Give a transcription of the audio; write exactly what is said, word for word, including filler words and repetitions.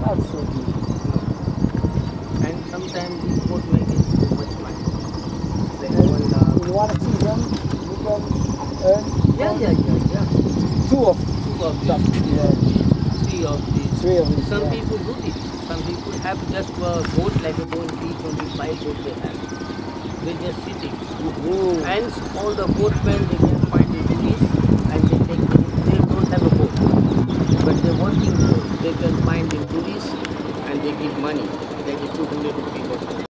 That's so beautiful. And sometimes the boat making so much money. Like And one lakh. in one season, you can earn Yeah, yeah, yeah, yeah. two of Two of them. these, two Yeah. of these, three of these. Three of these. Some Yeah. people do this. Some people have just a boat like a twenty, twenty-five boat they have. They're just sitting. Ooh. And all the boatmen they can find in tourists and they take them. They don't have a boat, but they're working boat. They can find in tourists and they give money. They give two hundred rupees or something.